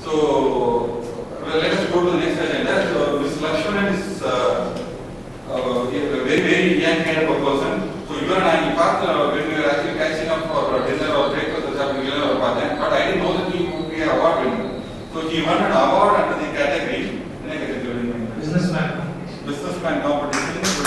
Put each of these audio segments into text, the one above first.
So let us go to the next agenda. So Ms. Lakshmanan is a very young kind of a person. So you and I, when we were actually catching up for dinner or breakfast or something, but I didn't know that he would be an award winner. So he won an award under the category businessman competition. So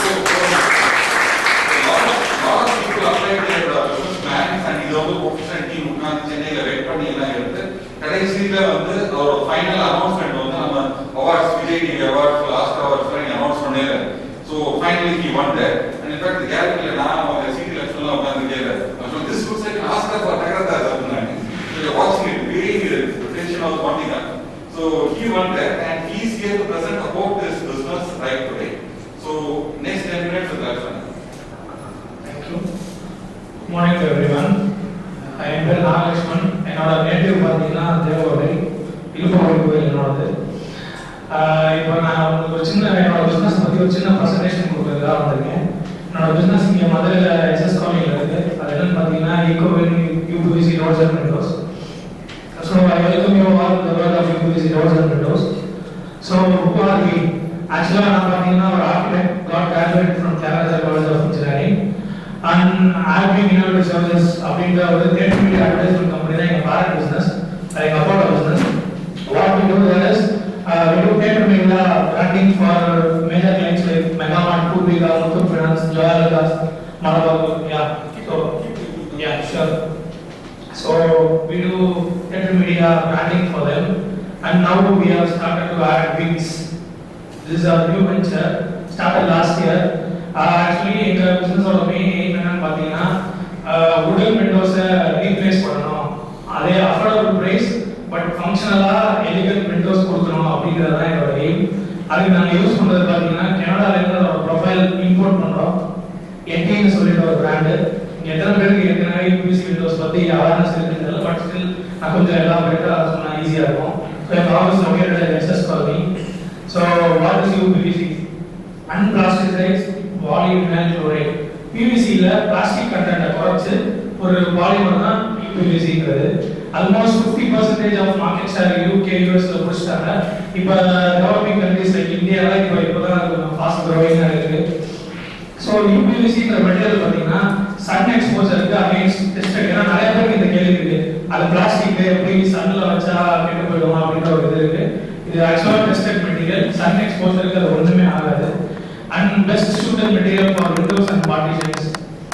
a lot of people applied their businessman and his own professional team உட்கார்ந்து சென்னையில wait பண்ணி எல்லாம் எடுத்து கடைசியில வந்து ஒரு final announcement வந்து நம்ம awards Vijay awards last awards announce பண்ணல. So finally he won that, and in fact the gallery la na our city election la utkandhu kela, so this looks like an Oscar for Nagarathar appadina. So you are watching it, really the attention was wanting that. So he won that, and he is here to present about this business right today. So next 10 minutes with Lakshman. Thank you. Good morning to everyone. I am N.Nagalaxman. என்னோட native பார்த்தீங்கன்னா தேவகோட்டை இலுப்பவரை கோயில் என்னோடது. இப்போ நான் உங்களுக்கு ஒரு சின்ன என்னோட பிஸ்னஸ் பற்றி ஒரு சின்ன ப்ரெசன்டேஷன் கொடுக்குறதுக்காக வந்திருக்கேன். என்னோட பிஸ்னஸ் இங்கே மதுரையில் எஸ்எஸ் காலேஜில் இருக்குது. அது என்னன்னு பார்த்தீங்கன்னா ECOWIN uPVC doors and windows. So I welcome you all to the world of uPVC doors and windows. So who are we? Actually நான் பார்த்தீங்கன்னா ஒரு architect, got graduated from Nagarathar College of Engineering, and I have been innovative services அப்படின்ற ஒரு third media advertisement company தான் எங்கள் parent business, like about our business. What we do there is we do theatre media branding for major clients like Megamart, Purvika, Muthoot Finance, Joyalgas, Madurai. Yeah, sure. So we do theatre media branding for them, and now we have started to add wings. This is our new venture, started last year. Actually, எங்க business ஓட main aim என்னன்னு பார்த்தீங்கன்னா wooden windows replace பண்ணணும், அதே affordable price but functionalா elegant windows கொடுக்கணும் அப்படிங்கிறது தான் என்னோட aim. அதுக்கு நாங்கள் யூஸ் பண்ணுறது பார்த்தீங்கன்னா கனடால இருந்து ஒரு ப்ரொஃபைல் இம்போர்ட் பண்ணுறோம். என்டின்னு சொல்லிட்டு ஒரு பிராண்டு. எத்தனை பேருக்கு ஏற்கனவே uPVC விண்டோஸ் பற்றி அவேர்னஸ் இருக்குன்னு, பட் ஸ்டில் நான் கொஞ்சம் எல்லாம் பெட்டராக சொன்னால் ஈஸியாக இருக்கும். ஸோ எங்கள் office located SS colony. So what is uPVC? Unplasticised polyvinyl chloride. பிவிசியில் பிளாஸ்டிக் கண்டென்ட்டை குறைச்சு ஒரு பாலிமர் தான் uPVCங்கிறது. Almost 50% of market share UK யூஎஸ்ல பிடிச்சிட்டாங்க. இப்போ டெவலப்பிங் கண்ட்ரீஸ் லைக் இந்தியாவில் இப்போதான் ஃபாஸ்ட் க்ரோவிங்காக இருக்குது. ஸோ uPVCங்கிற மெட்டீரியல் பார்த்தீங்கன்னா சன் எக்ஸ்போஜருக்கு அகைன்ஸ்ட் டெஸ்டட். ஏன்னா நிறைய பேருக்கு இந்த கேள்வி இருக்கு, அது பிளாஸ்டிக் எப்படி சன்னில் வச்சா கெட்டு போயிடுமா அப்படின்ற ஒரு இது இருக்கு. இது ஆக்சுவலாக டெஸ்டட் மெட்டீரியல், சன் எக்ஸ்போஜருக்கு அது ஒன்றுமே ஆகாது. And best suited material for windows and partitions.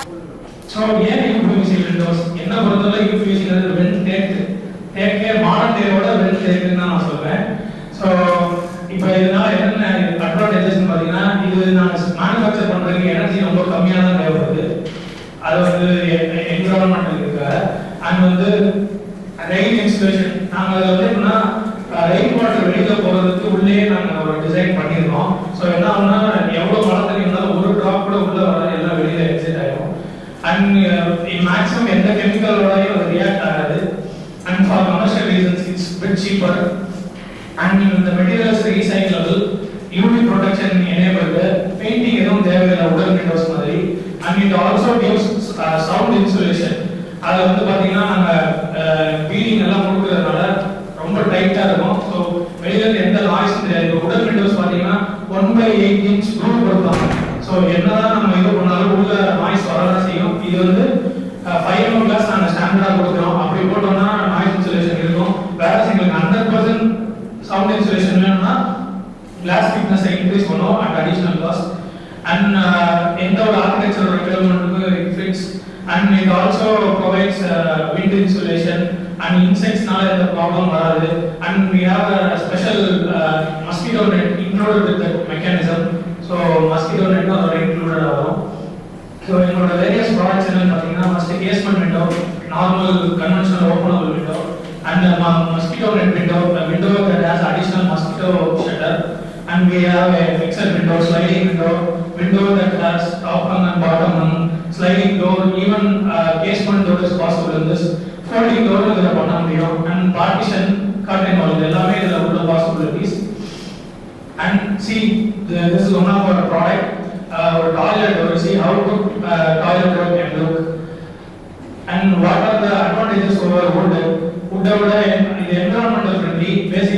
So ஏன் uPVC விண்டோஸ்? என்ன பொறுத்தவரை uPVCங்கிறது வென் தேக்கே மாடர்ன் தேவோட வென் தேக்குன்னு தான் நான் சொல்வேன். ஸோ இப்போ இதனால என்னென்ன அட்வான்டேஜஸ் பார்த்தீங்கன்னா, இது நாங்கள் மேனுஃபேக்சர் பண்ணுறதுக்கு எனர்ஜி ரொம்ப கம்மியாக தான் தேவைப்படுது. அது வந்து என்விரான்மெண்டல் இருக்காது. அண்ட் வந்து ரெயின் இன்சுலேஷன், நாங்கள் அதில் வந்து எப்படின்னா ரெயின் வாட்டர் வெளியில் போகிறதுக்கு உள்ளே நாங்கள் ஒரு டிசைன் பண்ணியிருக்கோம். ஸோ என்ன ஆகுனா எவ்வளோ மழை தண்ணி இருந்தாலும் ஒரு ட்ராப் கூட உள்ளே வர எல்லாம் வெளியில் எக்ஸிட் ஆகிடும். அண்ட் மேக்ஸிமம் எந்த கெமிக்கலோடையும் அது ரியாக்ட் ஆகாது. And for commercial reasons it's bit cheaper. And இந்த materials recyclable, UV protection enabled, painting எதுவும் தேவையில்லை உடன் விண்டோஸ் மாதிரி. And it also gives sound insulation. அது வந்து பார்த்தீங்கன்னா நாங்கள் பீடிங் எல்லாம் கொடுக்குறதுனால ரொம்ப டைட்டாக இருக்கும். ஸோ வெளியில எந்த நாய்ஸும் தெரியாது. இப்போ உடன் விண்டோஸ் பார்த்தீங்கன்னா 1/8 inch ரூம் கொடுப்பாங்க. ஸோ என்னதான் நம்ம இது பண்ணாலும் உள்ள நாய்ஸ் வரதான் செய்யும். இது வந்து 5 mm கிளாஸ் நாங்கள் ஸ்டாண்டர்டாக கொடுக்குறோம். அப்படி போட்டோம்னா நாய்ஸ் இன்சுலேஷன் இருக்கும். வேற எங்களுக்கு 100% சவுண்ட் இன்சுலேஷன் வேணும்னா கிளாஸ் திக்னஸை இன்க்ரீஸ் பண்ணுவோம் அட் அடிஷனல் காஸ்ட். அண்ட் எந்த ஒரு ஆர்கிடெக்சரோட டெவலப்மெண்ட்டுக்கு it fits. And it also provides wind insulation. And இன்செக்ட்ஸ்னால எந்த ப்ராப்ளம் வராது. And we have a special mosquito net included with that mechanism. So mosquito நெட்டும் அதோட இன்க்ளூடட் ஆகும். ஸோ எங்களோட வேரியஸ் ப்ராடக்ட்ஸ் என்னன்னு பார்த்தீங்கன்னா, first casement window, normal conventional openable window, and mosquito net window, a window that has additional mosquito shutter, and we have a fixed window, sliding window, window that has top hung and bottom hung, sliding door, even casement door is possible in this, folding door is a bottom window, and partition curtain wall, எல்லாமே இதுல உள்ள possibilities. And see, this is one of our product, our toilet door. See how good toilet door can look, and what are the advantages over wood. wood இது environmental friendly,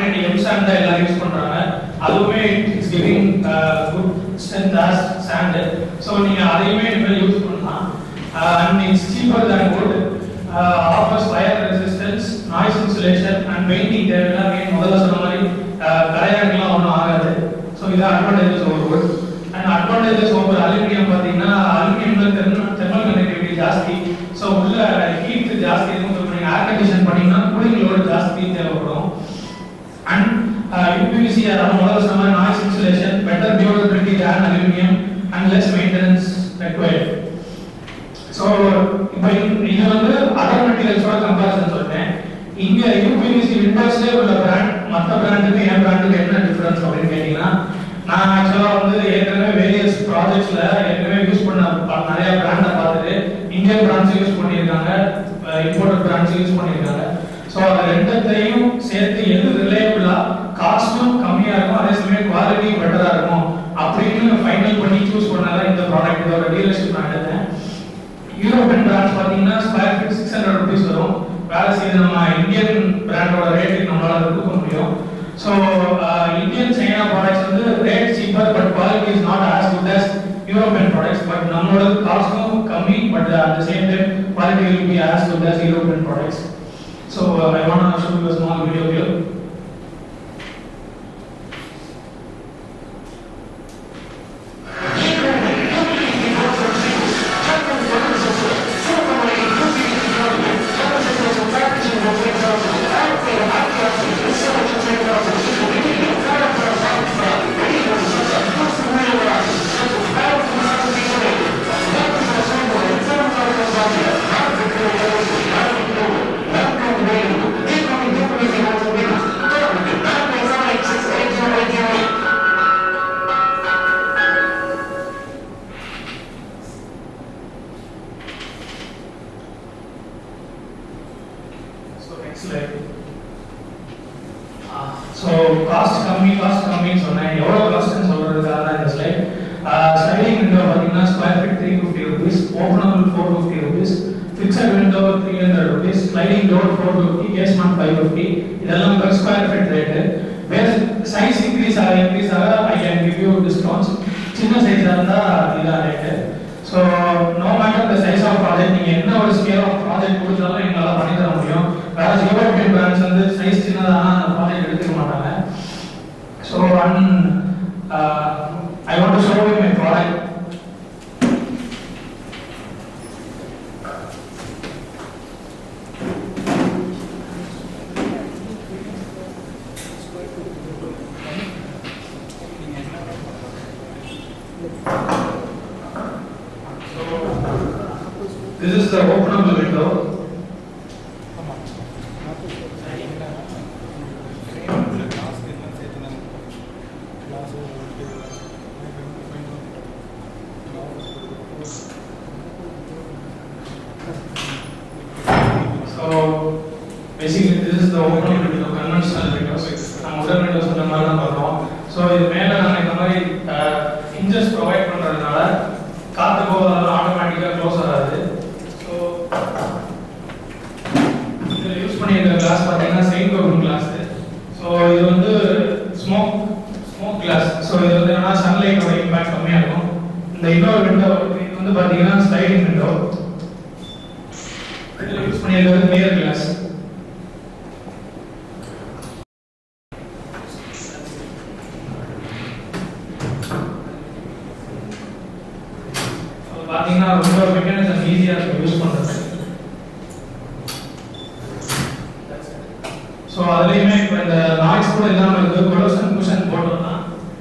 alternate M sand தான் எல்லாரும் use பண்றாங்க. அதுவுமே it's giving good strength as sand. So நீங்க அதையுமே நீங்கள் use பண்ணலாம். And it's cheaper than wood. Offers fire resistance, noise insulation and painting தேவையில்லை. முதல்ல சொன்ன மாதிரி கரையாடுலாம் ஒன்றும் ஆகாது. ஸோ இதான் advantages over wood. And advantages over aluminium பார்த்தீங்கன்னா அலுமினியம்ல தெர்மல் கண்டக்டிவிட்டி ஜாஸ்தி. ஸோ உள்ள ஹீட் ஜாஸ்தி இருக்கும். ஸோ நீங்கள் ஏர் கண்டிஷன் பண்ணீங்கன்னா கூலிங் லோடு ஜாஸ்தி தேவைப்படும். அண்ட் uPVC முதல்ல சொன்ன மாதிரி noise insulation, better durability than aluminium and less maintenance required. So இப்போ இது வந்து அதர் மெட்டீரியல்ஸோட கம்பேரிசன் சொல்லிட்டேன். இங்க uPVC விண்டோஸ்லேயே உள்ள பிராண்ட் மற்ற பிராண்டுக்கு என் பிராண்டுக்கு என்ன டிஃபரன்ஸ் அப்படின்னு கேட்டீங்கன்னா, நான் ஆக்சுவலாக வந்து ஏற்கனவே வேரியஸ் ப்ராஜெக்ட்ஸ்ல ஏற்கனவே யூஸ் பண்ண நிறைய பிராண்டை பார்த்துட்டு இந்தியன் பிராண்ட்ஸ் யூஸ் பண்ணியிருக்காங்க, இம்போர்ட்டட் பிராண்ட்ஸ் யூஸ் பண்ணியிருக்காங்க. ஸோ அது ரெண்டத்தையும் சேர்த்து எது ரிலேபிளா காஸ்ட்டும் கம்மியா இருக்கும், அதே சமயம் குவாலிட்டி பெட்டரா இருக்கும் அப்படின்னு ஃபைனல் பண்ணி சூஸ் பண்ணாதான் இந்த ப்ராடக்ட். இதோட டீலர்ஷிப் நான் எடுத்தேன். யூரோப்பியன் பிராண்ட்ஸ் பார்த்தீங்கன்னா ஸ்கொயர் ஃபீட் 600 rupees வரும். வேற செய்து நம்ம இந்தியன் பிராண்டோட ரேட்டுக்கு நம்மளால கொடுக்க முடியும். ஸோ இந்தியன் சைனா ப்ராடக்ட்ஸ் வந்து rate cheaper but quality is not as good as European products. But நம்மளோட காஸ்ட்டும் கம்மி, but at the same time quality will be as good as European products. So I want to show you a small video here. So cost கம்மி சொன்னேன். எவ்வளவு காஸ்ட்னு சொல்றதுக்காக தான் இந்த slide. Sliding window பார்த்தீங்கன்னா square feet 350 rupees, openable 450 rupees, fixed window 300 rupees, sliding door 450, casement 550. இதெல்லாம் per square feet rate. Base size increase ஆக I can give you discounts. சின்ன சைஸா இருந்தா இதான் ரேட். So no matter the size of project, நீங்க என்ன ஒரு ஸ்கேல் ஆஃப் ப்ராஜெக்ட் கொடுத்தாலும் எங்களால் பண்ணி தர முடியும். வேற யூரோப்பியன் பிராண்ட்ஸ் வந்து சைஸ் சின்னதானா அந்த ப்ராஜெக்ட் எடுத்துக்க மாட்டாங்க. So I want to show you my product. This is the openable window. So basically this is the openable window, conventional windows. நம்ம முதல் windows இந்த மாதிரி தான் பார்க்கிறோம். So இது மேல நாம இந்த மாதிரி hinges provide பண்றதுனால காத்து போகாத ஆட்டோமேட்டிக்கா க்ளோஸ் ஆகாது. ஸோ இதில் யூஸ் பண்ணியிருக்கிற கிளாஸ் பார்த்தீங்கன்னா செயின்ட் கோபின் கிளாஸ். ஸோ இது வந்து ஸ்மோக் கிளாஸ். ஸோ இது வந்து என்னன்னா சன்லைட்டோட இம்பாக்ட் கம்மியாக இருக்கும். இந்த இன்னொரு விண்டோ இது வந்து பார்த்தீங்கன்னா ஸ்லைடிங் விண்டோ. இதில் யூஸ் பண்ணியிருக்கிறது கிளியர் கிளாஸ். பார்த்தீங்கன்னா ரொம்ப மெக்கானிசம் ஈஸியாக இருக்கும் யூஸ் பண்ணுறது. ஸோ அதுலேயுமே இப்போ இந்த நாய்ஸ் கூட இல்லாமல் இருக்குது. கொலோசன் குஷன் போட்டோம்னா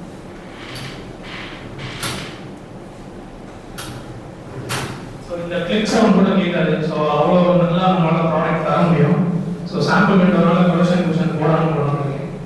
ஸோ இந்த கிளிக் சவுண்ட் கூட கேட்காது. ஸோ அவ்வளோ நல்லா நம்மளால ப்ராடக்ட் தர முடியும். ஸோ சாம்பிள் விண்டோனால கொலோசன் குஷன் போடாமல் போடணும்.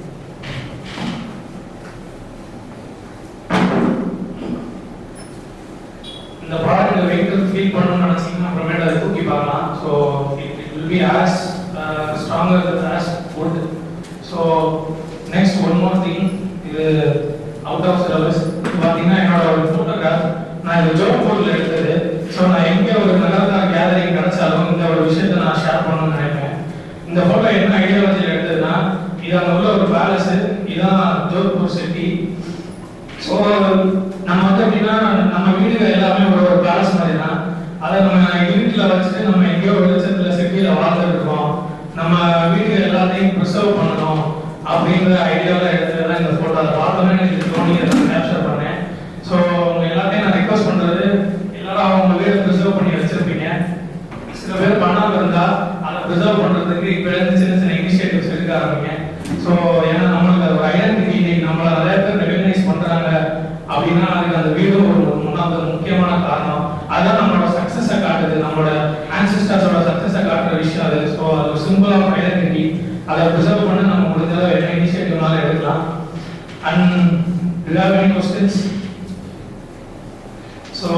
இந்த ப்ராடக்ட் வெயிட் ஃபீல் பண்ணணும்னு நினைச்சீங்கன்னா அப்புறமேட்டு அதை தூக்கி பார்க்கலாம். So it will be as stronger as wood. So next one more thing, இது அவுட் ஆஃப் சிலபஸ். இது பார்த்தீங்கன்னா என்னோட ஒரு ஃபோட்டோகிராஃப். நான் இது ஜோத்பூரில் எடுத்தது. ஸோ நான் எங்கே ஒரு நகரத்தார் கேதரிங் கிடைச்சாலும் இந்த ஒரு விஷயத்தை நான் ஷேர் பண்ணணும்னு நினைப்பேன். இந்த ஃபோட்டோ என்ன ஐடியாலஜியில் எடுத்ததுன்னா, இது அங்கே உள்ள ஒரு பேலஸ், இதுதான் ஜோத்பூர் சிட்டி. ஸோ நம்ம வந்து எப்படின்னா நம்ம வீடுகள் எல்லாமே ஒரு பேலஸ் மாதிரி தான். அதை நம்ம இருட்டில் வச்சுட்டு நம்ம எங்கேயோ வெளிச்சத்தில் சிட்டியில் வாழ்ந்துட்டு இருக்கோம். நம்ம வீடுகள் எல்லாத்தையும் ப்ரிசர்வ் பண்ணணும் அப்படிங்கிற ஐடியாவில் எடுத்துட்டு தான் இந்த ஃபோட்டோ. அதை பார்த்தோன்னே எனக்கு தோணி அதை கேப்சர் பண்ணேன். ஸோ உங்க எல்லாத்தையும் நான் ரெக்வஸ்ட் பண்ணுறது, எல்லாரும் அவங்க வீடை ப்ரிசர்வ் பண்ணி வச்சிருப்பீங்க. சில பேர் பண்ணாமல் இருந்தால் அதை ப்ரிசர்வ் பண்ணுறதுக்கு இப்போ இருந்து சின்ன சின்ன இனிஷியேட்டிவ்ஸ் எடுக்க ஆரம்பிங்க. ஸோ ஏன்னா நம்மளுக்கு ஒரு ஐடென்டிட்டி நம்மளை நிறைய பேர் ரெகக்னைஸ் பண்ணுறாங்க அப்படின்னா அதுக்கு அந்த வீடு ஒரு முக்கியமான காரணம். அதுதான் நம்மளோட சக்ஸஸை காட்டுது, நம்மளோட ஆன்சிஸ்டர்ஸோட சக்ஸஸை காட்டுற விஷயம் அது. ஸோ அது ஒரு சிம்பிள் ஆஃப் ஐடென்டிட்டி. அதை ப்ரிசர்வ் பண்ண நம்ம முடிஞ்சளவு என்ன இனிஷியேட்டிவ்னால எடுக்கலாம். And to have any questions? So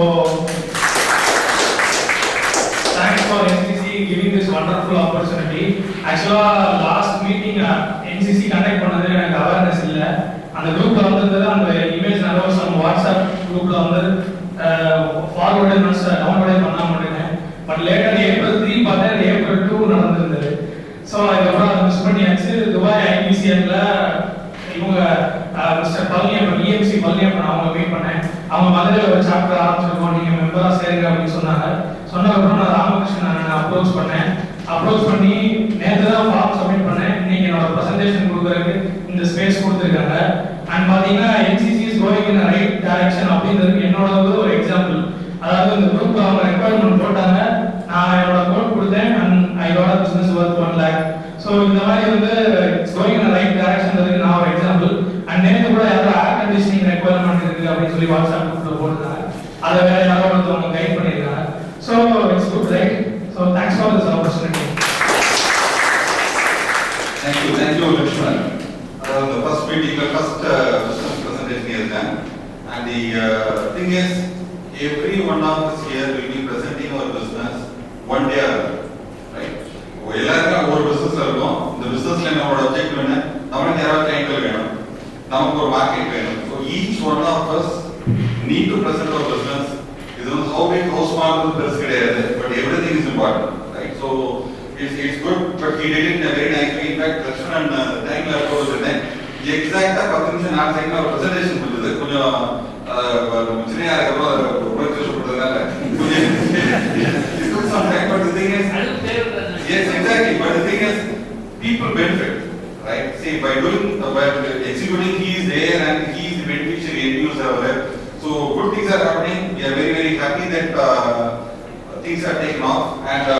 thanks for NCC giving this wonderful opportunity. Actually last meeting NCC conduct பண்ணது எனக்கு அவேர்னஸ் இல்ல. அந்த குரூப்ல வந்தது அந்த இமேஜ் நான் some WhatsApp குரூப்ல வந்து ஃபார்வர்ட் அண்ட் டவுன்லோட் பண்ணாம விட்டேன். பட் லேட்டர் April 3 பார்த்தா April 2 நடந்துருந்தது. ஸோ அதுக்கப்புறம் அதை மிஸ் பண்ணியாச்சு. துபாய் IBCMல இவங்க மிஸ்டர் பழனியப்பன் EMC பழனியப்பன் அவங்க மீட் பண்ணேன். அவங்க மதுரையில் ஒரு சாப்டர் ஆரம்பிச்சிருக்கோம், நீங்க மெம்பரா சேருங்க அப்படின்னு சொன்னாங்க. சொன்னதுக்கப்புறம் நான் ராமகிருஷ்ணன் அப்ரோச் பண்ணேன். அப்ரோச் பண்ணி நேற்று தான் ஃபார்ம் சப்மிட் பண்ணேன். இன்னைக்கு என்னோட ப்ரெசன்டேஷன் கொடுக்கறதுக்கு இந்த ஸ்பேஸ் கொடுத்துருக்காங்க. அண்ட் பார்த்தீங்கன்னா NCC is going in right direction அப்படின்றதுக்கு என்னோட ஒரு எக்ஸாம்பிள். அதாவது இந்த குரூப்ல அவங்க ரெக்வயர்மெண்ட் போட்டாங்க, நான் என்னோட கோட் கொடுத்தேன் and I got a business worth 1 lakh. So இந்த மாதிரி வந்து it's going in right direction நான் ஒரு எக்ஸாம்பிள். அண்ட் நேற்று கூட யாரோ ஏர் கண்டிஷனிங் ரெக்வயர்மெண்ட் இருக்கு அப்படின்னு சொல்லி வாட்ஸ்அப் குரூப்ல போட்டுருக்காங்க. அதை வேற யாரோ ஒருத்தவங்க கைட் பண்ணியிருக்காங்க. So it's good right. So thanks for this opportunity. Thank you, Lakshman. The first meeting, the first business presentation is done, and the thing is, every one of us here will be presenting our business one day or other, right? எல்லாருக்கும் ஒரு business இருக்கும். இந்த businessல நம்மளோட objective என்ன? நமக்கு யாராவது clientகள் வேணும், நமக்கு ஒரு market வேணும். So each one of us need to present our business. இது வந்து how big, how small is பெருசு கிடையாது, but everything is important, right? So it's good, but he did it in a very nice way. In fact, Lakshman and time la approach இருந்தேன். எக்ஸாக்ட்டா 10 நிமிஷம் 4 second ஒரு presentation முடிஞ்சது. கொஞ்சம் சின்னையா இருக்கறப்போ work சொல்றதுனால it took some time, but the thing is, yes, exactly, but the thing is, people benefit, right? See, by executing, he is there and he is the beneficiary end user over there. So good things are happening. We are very, very happy that things are taken off. And